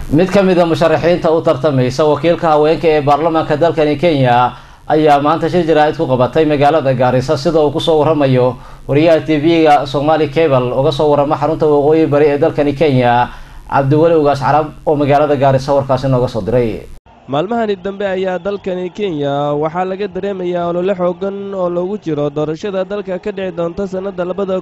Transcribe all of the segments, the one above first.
mid ka mid ah musharaxiinta u tartamaysa wakiilka haweenka ee baarlamaanka dalkani Kenya ayaa maanta shir jaraa'id ku qabatay magaalada Garissa sida uu ku soo waramayo wariyaha TV-ga Somali Cable uga soo warama xarunta waqooyi bari ee dalkani Kenya Cabdiwali Ugaas Carab oo magaalada Garissa warkaasi nooga soo diray. maalmahani dambe ayaa dalkani Kenya waxaa laga dareemayaa olole xoogan oo lagu jiro doorashada dalka ka dhici doonta sanada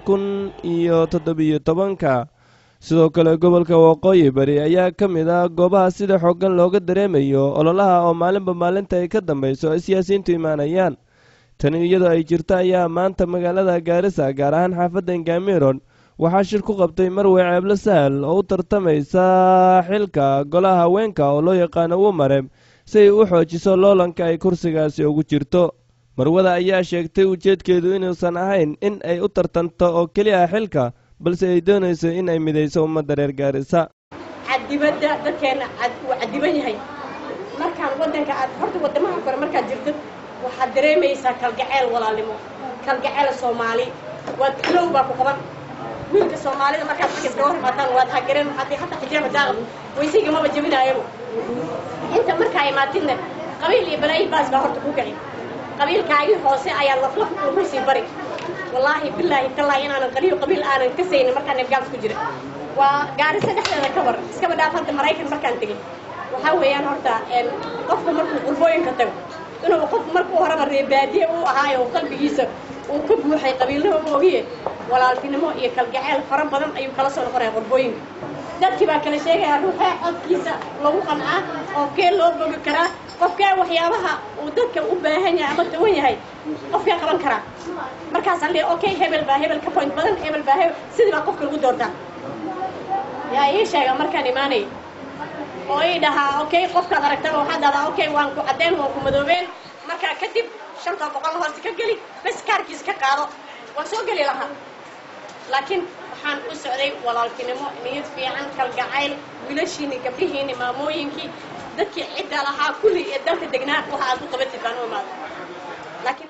2017 sidoo kale gobolka waqooyi bari ayaa ka mid ah goobaha sida xoogan looga dareemayo ololaha oo maalinba maalinta ay ka dambayso ay siyaasiyiintu imaanayaan tan iyadoo ay jirto ayaa maanta magaalada Garissa gaar ahaan xaafadda Ngamiron waxaa shir ku qabtay Ceebla Sahal oo u tartamaysa xilka golaha haweenka oo loo yaqaan Womarem si ay u xoojiso loolanka ay kursigaasi ugu jirto. Marwada ayaa sheegtay ujeedkeedu inuusan ahayn in ay u tartanto oo kaliya xilka balse ay doonayso in ay midayso ummadda reer Garissa. cadibada dadkeena cadiban yahay markaan wadanka aad horta wadamaha kore markaad jirto waxaad dareemaysaa kalgacayl walaalnimo kalgacayl Somali wad kalow baa ku qaban wiilka Soomaalida markaad iska hor maataan waad hagareen hadii hatta xijaab daaqad waysiga ma jabinaayo inta markaa imaatidna qabiil iyo balay baas baa horta ku galay qabiilkaagi hoose ayaa laflaf ugu sii bari wallahi billahi tallahi inaan qabiil aanan ka saynin markaan gaas ku jira waa Garissa dhexdeeda ka war iska badhaafanta Mareykan markaan tagay waxa weeyaan horta qofka markuu qurbooyinka tago inuu qof markuu horaba reebaadiye uu ahaayo qalbigiisa uu ka buuxay qabiilnimo moogiye walaaltinimo iyo kalgacayl fara badan ayuu kala soo noqonay qurbooyinka dadkii baa kala sheegaya ruuxa codkiisa lagu qancaa oo kee loo bogi karaa qofka waxyaabaha uu dadka u baahan yahay ama tawan yahay qofka qaban kara markaas aan leeyahay okay hebel ka point badan hebel baa sidii baa qofka lagu doortaa yaa ii sheega markaan imaanay oo ii dhahaa okay qofka aragtaba waxa dhadaa okay waan ku cadeen waan ku madoobeen marka kadib 500 hoos ka gali bas kaarkiis ka qaado waan soo gali lahaa laakiin waxaan u socday walaaltinimo niyad fiican kalgacayl wiilashiina gabdhihiina maamooyinkii dadkii cidda lahaa kulli ee dalka degnaa waxa aad ku qabatay baan u imaado laakiin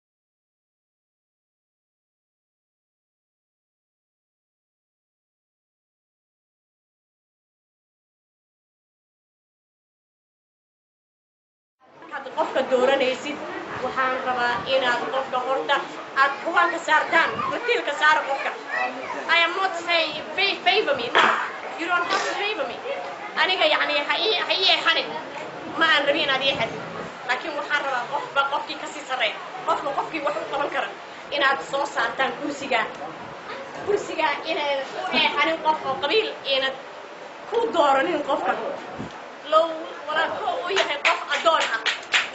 qofka dooranaysid waxaan rabaa inaad qofka horta aad kuwanka saartaan wakiilka saar qofka I am not saying favor me no you don't have to favor me aniga yani haye xanin ma aan rabin aad yahay laakiin waxaan rabaa qofkii ka sii sareeyo qofkii wax u qaban kara inaad soo saartaan kursiga inaad u xanin qof oo qabiil inaad ku dooranin qofka loo wala ko u yahay qof adoon ah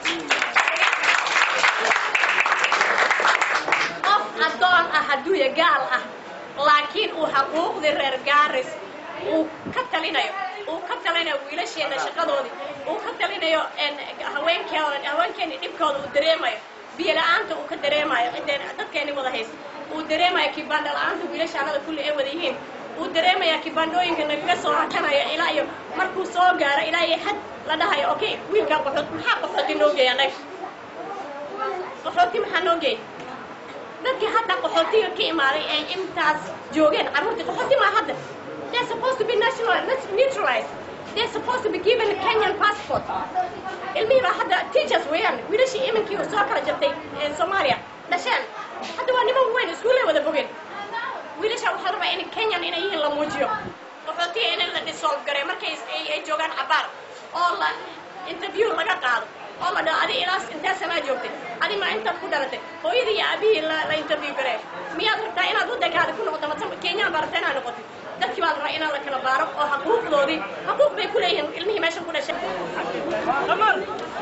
adoon ah hadduu yahay gaal ah laakiin uu xuquuqda reer Garissa uu ka talinayo wiilasheena shaqadoodii uu ka talinayo haweenkeena dhibkooda uu dareemayo biyo la'aanta uu ka dareemayo dadkeena wada haysta uu dareemayo kibanda la'aanta wiilashaanada kulli ay wada yihiin uu dareemayo kibandooyinka naga soo hakanayo ilaa iyo markuu soo gaaro ilaa iyo had la dhahayo okay wiilka qaxooti noo geeyanay qaxooti maxaa noo geeyay dadkii hadda qaxootiga ka imaaday ay intaas joogeen carruurtii qaxooti ma hadda they're supposed to be naturalized they're supposed to be given a Kenyan passport ilmihiiba hadda teachers weeyaan wiilashii iminkii oo soo kala jirtay Soomaaliya dhasheen hadda waa niman weyn iskuulee wada bogeen wiilasha waxaa rabaa in Kenyan inay yihiin la muujiyo qaxootiga in la dissolve gareeyo markay ay joogaan cabaar oo la interview laga qaado oo la dhaado ilaas inta sama joogtay adi ma inta ku dhalatay hooyadii iyo aabihii la interview gareeyo miyaad rabtaa inaad waddankaada ku noqoto ama Kenya baartaan aad noqoto dadkii baad rabaa inaad la kala baaro oo xuquuq bay ku leeyihiin ilmihii meesha ku dhashay kamal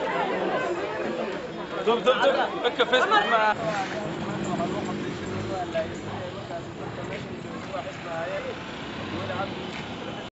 dub ka Facebook ma